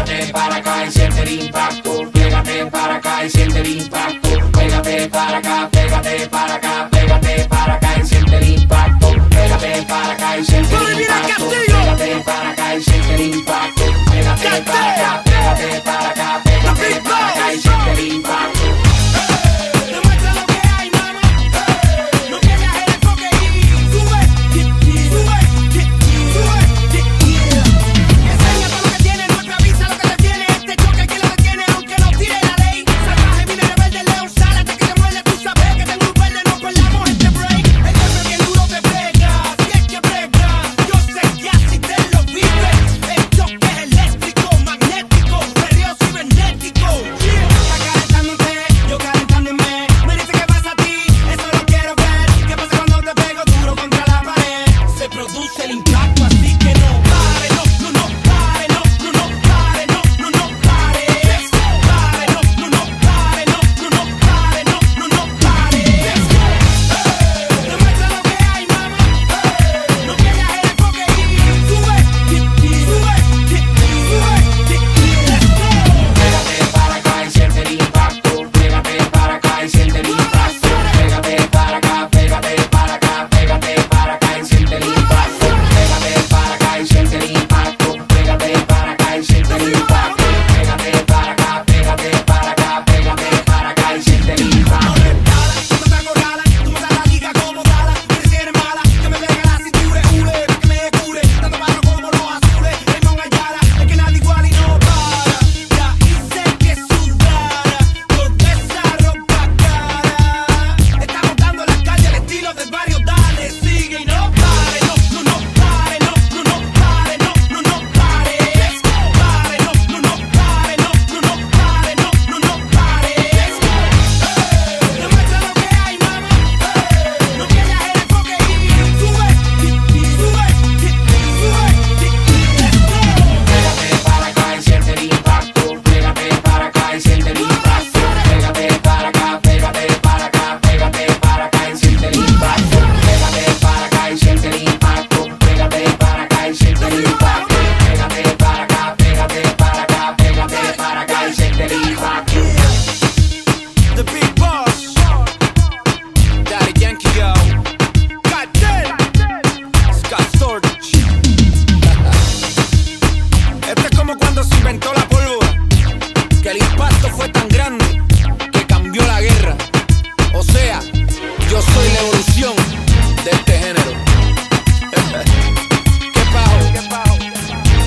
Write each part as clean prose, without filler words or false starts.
Pégate para acá y siente el impacto. Pégate para acá y siente el impacto. Pégate para acá, pégate para acá, pégate para acá y siente el impacto. Pégate para acá y siente el impacto. Pégate para acá y siente el impacto. Pégate para acá, pégate para acá, pégate para acá y siente el impacto.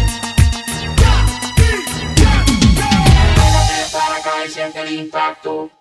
Siente el impacto.